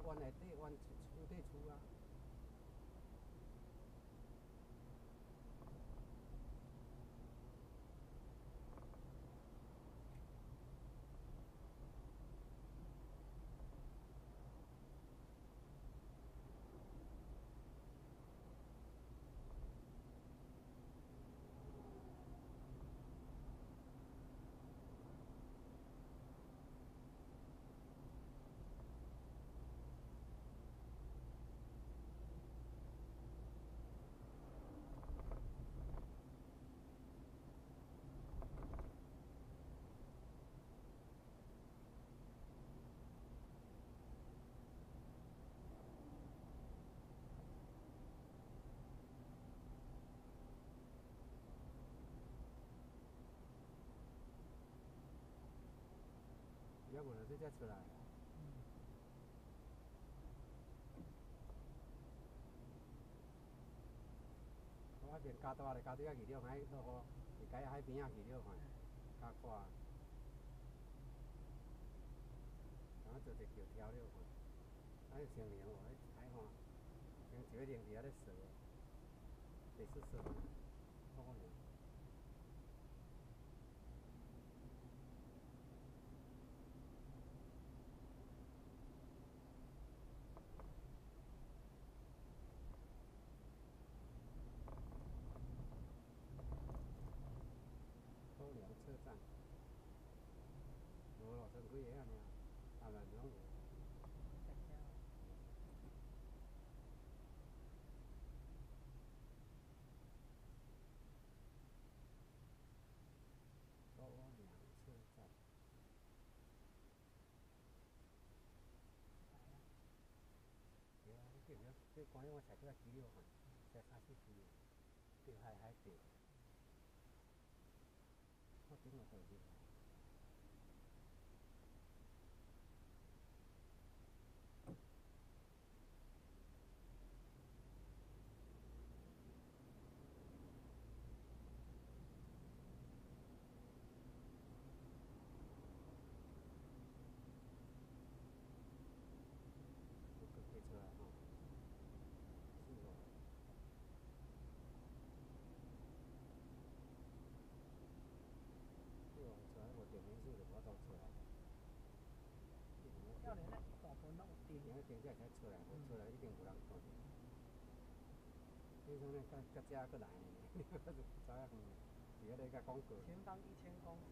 湾内底，湾厝底厝啊。要不然这才出来。我边加大咧，加对啊去了，海落雨，是海边啊去了看，加快。然后做一桥跳了看，还有成年哦，海岸，像一个零伫遐咧踅，第四踅，好可能。高梁车站，无咯，剩几个啊尔，啊嘛拢有。高梁车站。对啊，你见了，这关于我踩过来几了看，才3、4支，对海对。我顶我头去。可以出来哈。是哦。是哦，出来无电源数就无法度出来。 要连那一大盆拢有电。 电才才出来，无出来一定无人看到。你说那甲遮还佫来呢？你知影远，伫遐咧甲广告。 前方1000公尺。